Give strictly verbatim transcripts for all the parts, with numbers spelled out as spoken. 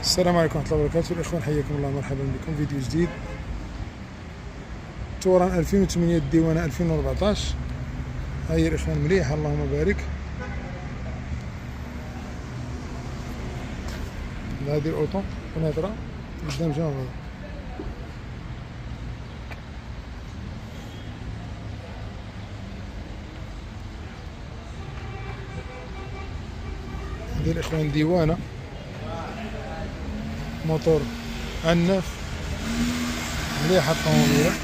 السلام عليكم ورحمة الله وبركاته الإخوان، حياكم الله، مرحبا بكم فيديو جديد. توران ألفين وثمانية الديوانة ألفين وأربعطاش. هاهي الإخوان مليحة اللهم بارك. هذه الأوطو ونادرة قدام جامع. هذه الإخوان ديوانة موتور عنف، مليحة الطوموبيلة،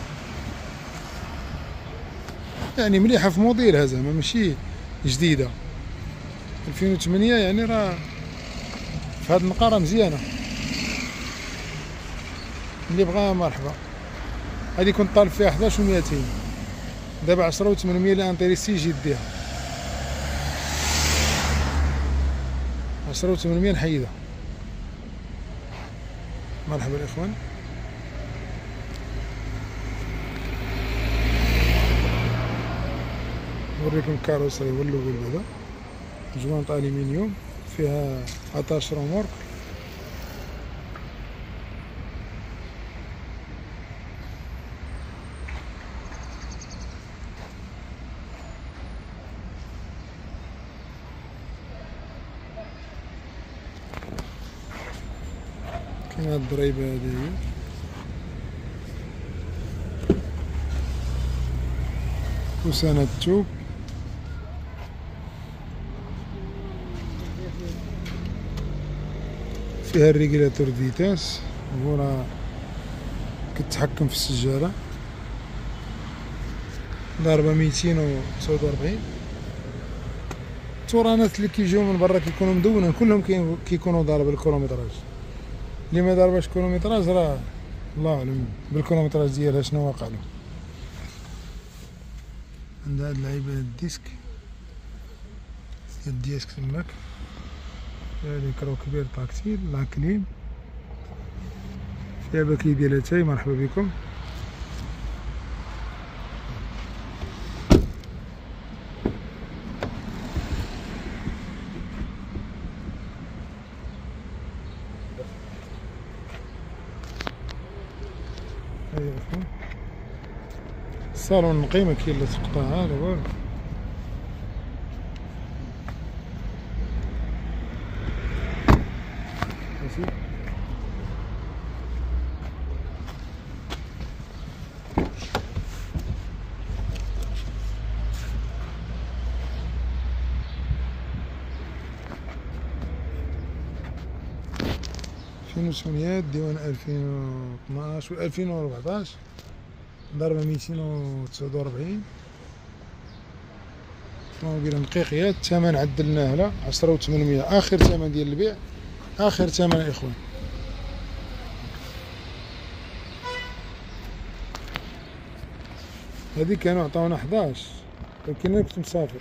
يعني مليحة في موديلها زعما ماشي جديدة. ألفين وثمانية يعني راه في هاد النقارة مزيانة، اللي بغاها مرحبا. هادي كنت طالب فيها حداش وميتين، دابا عشرة وثمنمية اللي انتريسي يجي يديها، عشرة وثمنمية نحيدها. مرحبا الإخوان. نوريكم الكاروسري واللوغو هذا، جوانط ألمنيوم فيها أطاش رومورك. كاين هاد الضريبة هادي هي وسنة التوب، فيها الريغيلاتور فيتاس، هو راه كتحكم في السجالة. ضاربة ميتين وتسعود وربعين. التورانات اللي كيجيو من برا كيكونوا مدونين كلهم كيكونوا ضارب الكيلومتراج. اللي ما ضارباش كيلومتراج راه الله اعلم بالكيلومتراج ديالها شنو واقع له. عند هاد اللعيبه الديسك ديال الديسك تماك، فيها ليكرو كبير تاكتيل لا كليم، فيها باكي ديال اتاي. مرحبا بكم. هاهي الأخوان الصالون نقي، ما كاين لا تقطاعها لا والو. ماشي ألفين وثمانية ديوان ألفين واثناش و ألفين وأربعطاش، ضربة ميتين وتسعود وربعين. طوموبيلة نقيقية. الثمن عدلناه لها عشرة وثمنمية، آخر ثمن ديال البيع، آخر ثمن الإخوان. هادي كانوا عطاونا حداش، ولكن أنا كنت مسافر.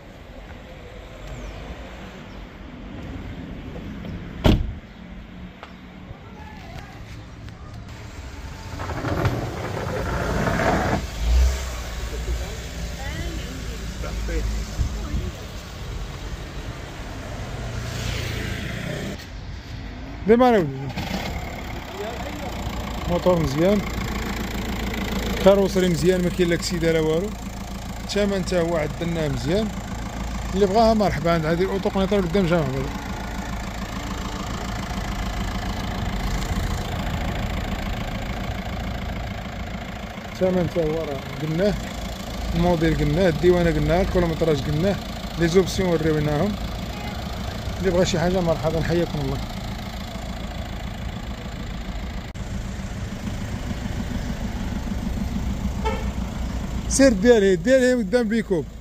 ديما انا ولدي موتور مزيان، كاروسري مزيان، ما كاين لا كسيده لا والو. الثمن تا هو عدلناه مزيان، اللي بغاها مرحبا. عند هذه الاوطو قنيطره قدام جامع بلد. الثمن تا هو راه قلناه، الموديل قلناه، الديوانه قلناها، الكيلومتراج قلناه، لي زوبسيون وريوناهم. اللي بغى شي حاجه مرحبا، حياكم الله. سير ديالي ديالي قدام بيكوب.